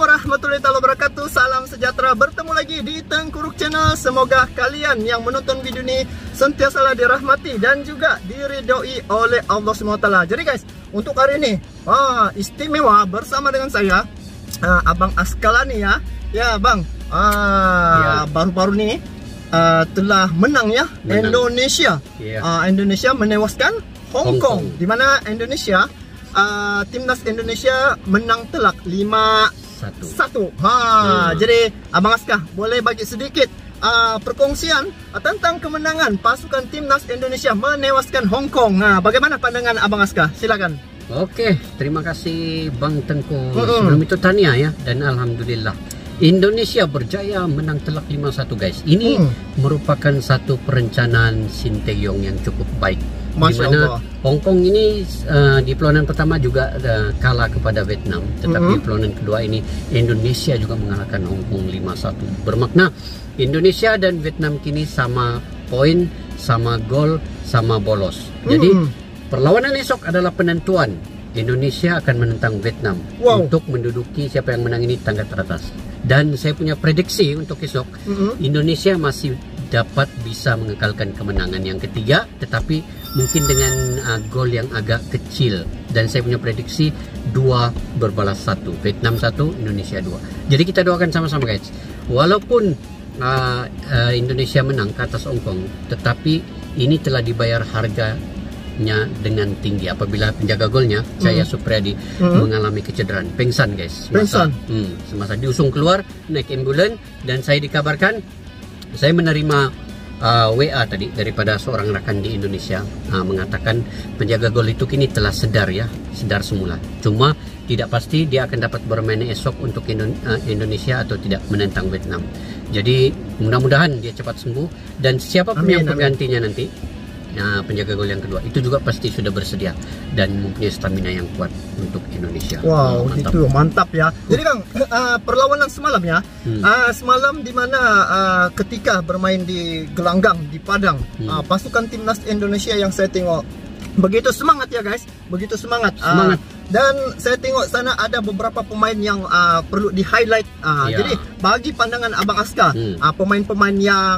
warahmatullahi wabarakatuh. Salam sejahtera, bertemu lagi di Tengkuruk Channel. Semoga kalian yang menonton video ini sentiasa dirahmati dan juga diridhoi oleh Allah SWT. Jadi guys, untuk hari ini istimewa bersama dengan saya Abang Askalani ya. Ya Bang, baru-baru ini telah menang ya. Indonesia. Indonesia menewaskan Hong Kong. Di mana Indonesia, timnas Indonesia menang telak 5-1. Jadi Abang Aska boleh bagi sedikit perkongsian tentang kemenangan pasukan timnas Indonesia menewaskan Hong Kong. Bagaimana pandangan Abang Aska? Silakan. Oke, terima kasih Bang Tengku. Sebelum itu tahniah ya, dan alhamdulillah Indonesia berjaya menang telak 5-1 guys. Ini merupakan satu perencanaan Sinteyong yang cukup baik. Masya Allah. Hong Kong ini di perlawanan pertama juga kalah kepada Vietnam, tetapi perlawanan kedua ini Indonesia juga mengalahkan Hong Kong 5-1. Bermakna Indonesia dan Vietnam kini sama poin, sama gol, sama bolos. Jadi perlawanan esok adalah penentuan. Indonesia akan menentang Vietnam untuk menduduki siapa yang menang ini tangga teratas. Dan saya punya prediksi untuk esok, Indonesia masih dapat bisa mengekalkan kemenangan yang ketiga, tetapi mungkin dengan gol yang agak kecil. Dan saya punya prediksi 2-1, Vietnam 1, Indonesia 2. Jadi kita doakan sama-sama guys. Walaupun Indonesia menang ke atas Hong Kong, tetapi ini telah dibayar harganya dengan tinggi apabila penjaga golnya Cahaya Supriyadi mengalami kecederaan, pingsan guys. Semasa diusung keluar naik ambulans, dan saya dikabarkan, saya menerima WA tadi daripada seorang rekan di Indonesia mengatakan penjaga gol itu kini telah sedar ya, sedar semula. Cuma tidak pasti dia akan dapat bermain esok untuk Indonesia atau tidak menentang Vietnam. Jadi mudah-mudahan dia cepat sembuh, dan siapapun yang penggantinya nanti, penjaga gol yang kedua itu juga pasti sudah bersedia dan mempunyai stamina yang kuat untuk Indonesia. Wow, itu mantap ya. Jadi Kang, perlawanan semalam ya, semalam dimana ketika bermain di gelanggang di Padang, pasukan timnas Indonesia yang saya tengok begitu semangat ya guys, begitu semangat. Dan saya tengok sana ada beberapa pemain yang perlu di highlight. Jadi bagi pandangan Abang Aska, pemain-pemain yang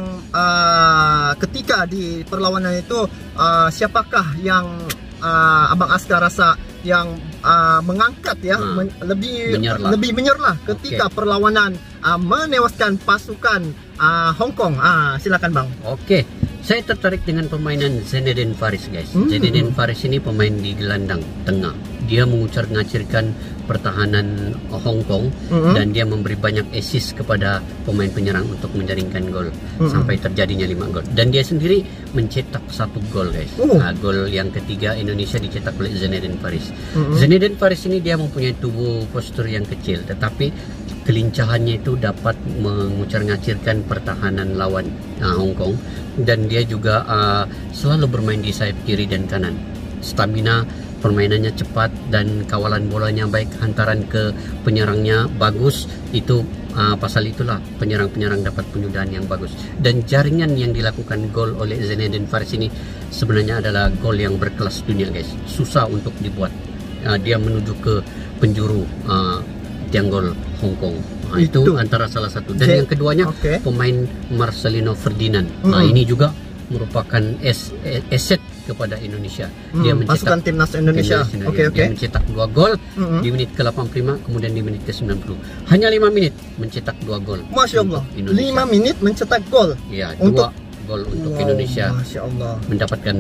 ketika di perlawanan itu, siapakah yang Abang Aska rasa yang mengangkat ya, lebih menyerlah ketika perlawanan menewaskan pasukan Hong Kong? Silakan Bang. Oke. Saya tertarik dengan permainan Zinedine Faris guys. Zinedine Faris ini pemain di gelandang tengah. Dia mengucar-ngacirkan pertahanan Hong Kong, dan dia memberi banyak assist kepada pemain penyerang untuk menjaringkan gol sampai terjadinya 5 gol. Dan dia sendiri mencetak 1 gol guys. Gol yang ketiga Indonesia dicetak oleh Zinedine Faris. Zinedine Faris ini dia mempunyai tubuh postur yang kecil, tetapi kelincahannya itu dapat mengucar-ngacirkan pertahanan lawan Hong Kong, dan dia juga selalu bermain di sayap kiri dan kanan. Stamina permainannya cepat dan kawalan bolanya baik, hantaran ke penyerangnya bagus. Itu pasal itulah penyerang-penyerang dapat penyudahan yang bagus, dan jaringan yang dilakukan gol oleh Zinedine Faris ini sebenarnya adalah gol yang berkelas dunia guys. Susah untuk dibuat. Dia menuju ke penjuru tiang gol Hong Kong. Itu antara salah satu. Dan yang keduanya pemain Marcelino Ferdinand. Ini juga merupakan aset kepada Indonesia. Dia mencetak pasukan timnas Indonesia. Dia mencetak 2 gol di menit ke-85, kemudian di menit ke-90. Hanya 5 menit mencetak 2 gol. Masya Allah. 5 menit mencetak gol. Iya, 2 gol untuk Indonesia. Masya Allah. Mendapatkan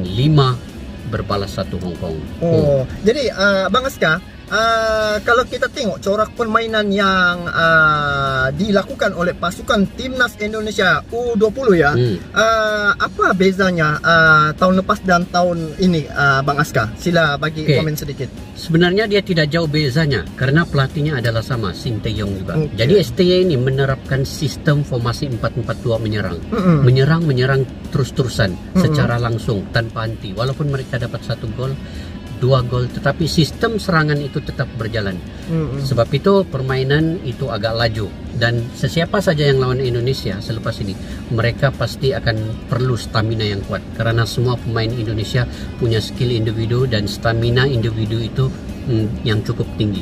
5-1 Hong Kong. Jadi Bang Aska, kalau kita tengok corak permainan yang dilakukan oleh pasukan timnas Indonesia U20 ya, apa bezanya tahun lepas dan tahun ini, Bang Aska? Sila bagi komen sedikit. Sebenarnya dia tidak jauh bezanya karena pelatihnya adalah sama, Sinteyong juga. Jadi STY ini menerapkan sistem formasi 4-4-2 menyerang. Menyerang terus-terusan secara langsung tanpa henti. Walaupun mereka dapat 1 gol, 2 gol, tetapi sistem serangan itu tetap berjalan. Sebab itu permainan itu agak laju, dan sesiapa saja yang lawan Indonesia selepas ini, mereka pasti akan perlu stamina yang kuat, karena semua pemain Indonesia punya skill individu dan stamina individu itu yang cukup tinggi.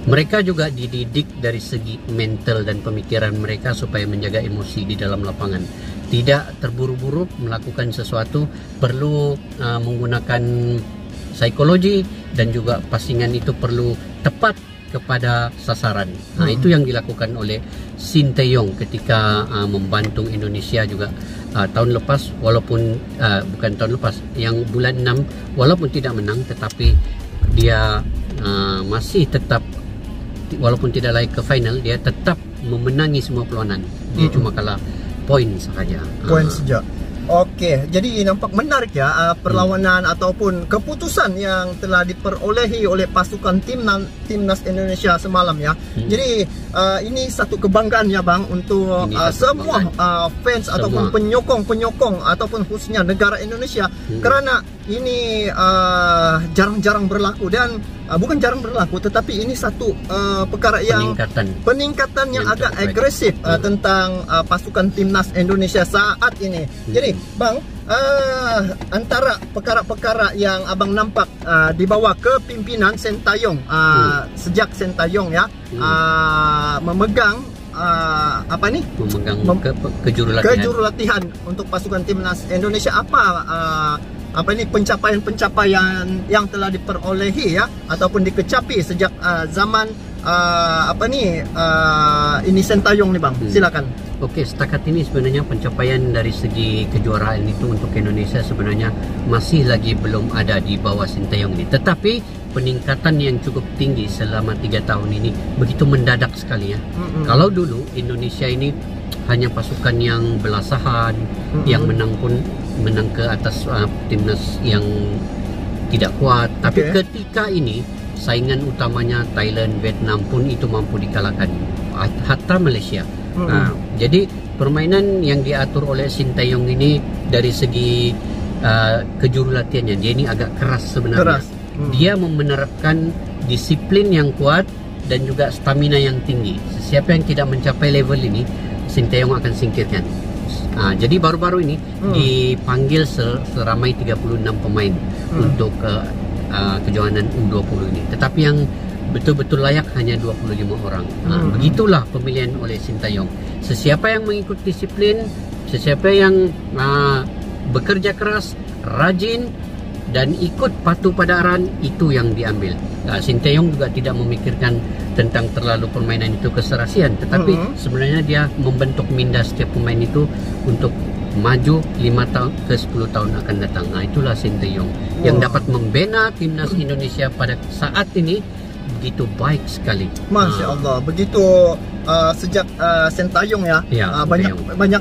Mereka juga dididik dari segi mental dan pemikiran mereka supaya menjaga emosi di dalam lapangan. Tidak terburu-buru melakukan sesuatu, perlu menggunakan psikologi, dan juga passingan itu perlu tepat kepada sasaran. Nah, itu yang dilakukan oleh Sinteyong ketika membantu Indonesia juga tahun lepas, walaupun bukan tahun lepas, yang bulan 6, walaupun tidak menang, tetapi dia masih tetap, walaupun tidak layak ke final, dia tetap memenangi semua perlawanan. Dia cuma kalah poin sahaja. Poin saja. Oke, jadi nampak menarik ya perlawanan ataupun keputusan yang telah diperolehi oleh pasukan timnas Indonesia semalam ya. Jadi ini satu kebanggaan ya Bang untuk semua fans ataupun penyokong ataupun khususnya negara Indonesia, karena ini jarang-jarang berlaku, dan bukan jarang berlaku, tetapi ini satu perkara yang peningkatan yang agak agresif tentang pasukan timnas Indonesia saat ini. Jadi Bang, antara perkara-perkara yang Abang nampak di bawah kepimpinan Sinteyong, sejak Sinteyong ya memegang kejurulatihan untuk pasukan timnas Indonesia, pencapaian yang telah diperolehi ya ataupun dikecapi sejak zaman ini Sinteyong nih Bang, silakan. Oke, setakat ini sebenarnya pencapaian dari segi kejuaraan itu untuk Indonesia sebenarnya masih lagi belum ada di bawah Sinteyong ini. Tetapi peningkatan yang cukup tinggi selama 3 tahun ini begitu mendadak sekali ya. Kalau dulu Indonesia ini hanya pasukan yang belasahan, yang menang pun menang ke atas timnas yang tidak kuat. Tapi ketika ini saingan utamanya Thailand, Vietnam pun itu mampu dikalahkan, hatta Malaysia. Jadi permainan yang diatur oleh Sinteyong ini dari segi kejurulatihannya, dia ini agak keras sebenarnya. Dia menerapkan disiplin yang kuat dan juga stamina yang tinggi. Siapa yang tidak mencapai level ini, Sinteyong akan singkirkan. Jadi baru-baru ini dipanggil seramai 36 pemain untuk kejuaraan U20 ini. Tetapi yang betul-betul layak hanya 25 orang. Begitulah pemilihan oleh Sinteyong. Sesiapa yang mengikut disiplin, sesiapa yang bekerja keras, rajin, dan ikut patuh pada arahan, itu yang diambil. Sinteyong juga tidak memikirkan tentang terlalu permainan itu keserasian, tetapi sebenarnya dia membentuk minda setiap pemain itu untuk maju 5 tahun ke 10 tahun akan datang. Itulah Sinteyong yang dapat membina timnas Indonesia pada saat ini begitu baik sekali. Masya Allah, begitu sejak Sinteyong ya, banyak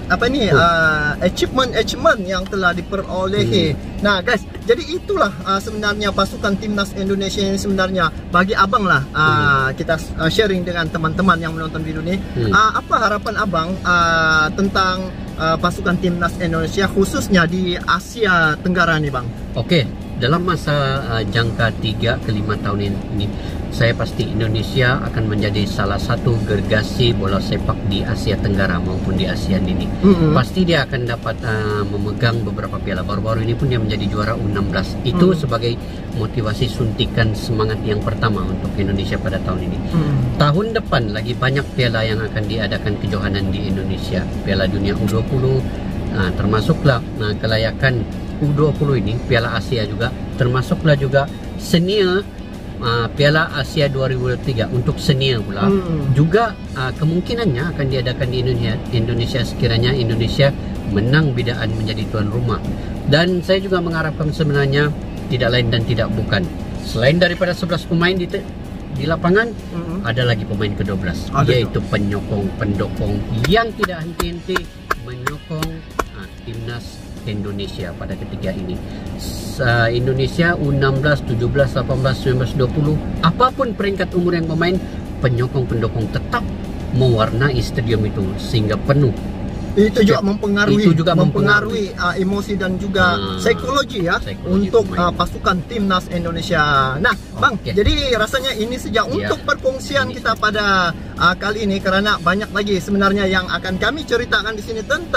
achievement yang telah diperolehi. Nah guys, jadi itulah sebenarnya pasukan timnas Indonesia ini sebenarnya. Bagi Abang lah, kita sharing dengan teman-teman yang menonton video ini, apa harapan Abang tentang pasukan timnas Indonesia khususnya di Asia Tenggara nih Bang? Oke, dalam masa jangka 3 ke 5 tahun ini, saya pasti Indonesia akan menjadi salah satu gergasi bola sepak di Asia Tenggara maupun di ASEAN ini. Pasti dia akan dapat memegang beberapa piala. Baru-baru ini pun dia menjadi juara U16. Itu sebagai motivasi suntikan semangat yang pertama untuk Indonesia pada tahun ini. Tahun depan lagi banyak piala yang akan diadakan kejohanan di Indonesia. Piala Dunia U20, termasuklah kelayakan U20 ini, Piala Asia juga, termasuklah juga senior Piala Asia 2023 untuk senior pula. Juga kemungkinannya akan diadakan di Indonesia sekiranya Indonesia menang bidaan menjadi tuan rumah. Dan saya juga mengharapkan sebenarnya tidak lain dan tidak bukan, selain daripada 11 pemain di lapangan, ada lagi pemain ke-12, yaitu pendukung yang tidak henti-henti menyokong timnas Indonesia pada ketika ini. Indonesia U16, 17, 18, 19, 20, apapun peringkat umur yang bermain, penyokong pendukung tetap mewarnai stadium itu sehingga penuh. Itu juga mempengaruhi emosi dan juga psikologi ya, untuk pasukan timnas Indonesia. Nah, Bang, jadi rasanya ini sejak untuk perkongsian kita pada kali ini, karena banyak lagi sebenarnya yang akan kami ceritakan di sini tentang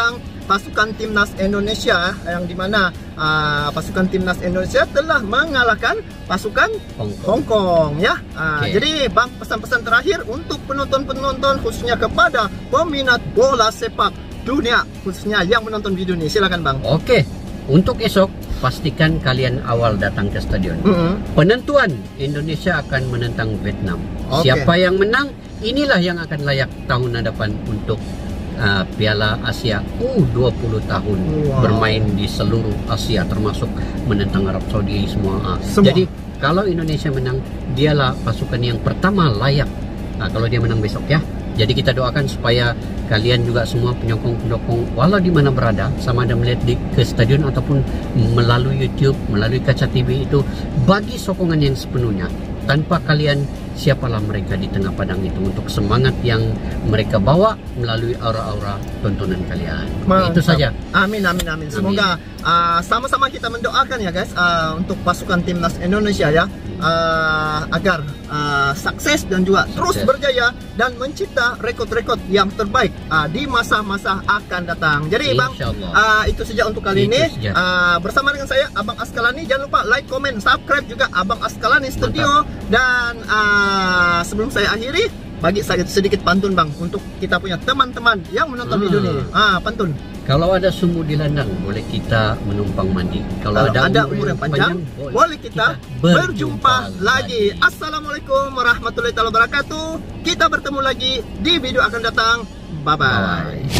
pasukan timnas Indonesia, yang dimana pasukan timnas Indonesia telah mengalahkan pasukan Hong Kong ya. Jadi Bang, pesan-pesan terakhir untuk penonton-penonton, khususnya kepada peminat bola sepak dunia, khususnya yang menonton video ini, silakan Bang. Oke, untuk esok pastikan kalian awal datang ke stadion. Penentuan Indonesia akan menentang Vietnam. Siapa yang menang, inilah yang akan layak tahun hadapan untuk Piala Asia U20 tahun bermain di seluruh Asia, termasuk menentang Arab Saudi semua. Jadi kalau Indonesia menang, dialah pasukan yang pertama layak kalau dia menang besok ya. Jadi kita doakan supaya kalian juga semua penyokong-penyokong walau di mana berada, sama ada melihat ke stadion ataupun melalui YouTube, melalui kaca TV, itu bagi sokongan yang sepenuhnya. Tanpa kalian, siapalah mereka di tengah padang itu untuk semangat yang mereka bawa melalui aura-aura tontonan kalian. Itu saja. Amin, amin, amin. Semoga sama-sama kita mendoakan ya guys, untuk pasukan timnas Indonesia ya, agar sukses dan juga terus berjaya dan mencipta rekod-rekod yang terbaik di masa-masa akan datang. Jadi Bang, itu saja untuk kali ini. Bersama dengan saya Abang Askalani, jangan lupa like, comment, subscribe juga Abang Askalani Studio. Dan sebelum saya akhiri, bagi saya sedikit pantun Bang untuk kita punya teman-teman yang menonton video ini. Pantun. Kalau ada sumur di ladang, boleh kita menumpang mandi. Kalau ada umur yang panjang, boleh kita berjumpa lagi. Assalamualaikum warahmatullahi wabarakatuh. Kita bertemu lagi di video akan datang. Bye-bye.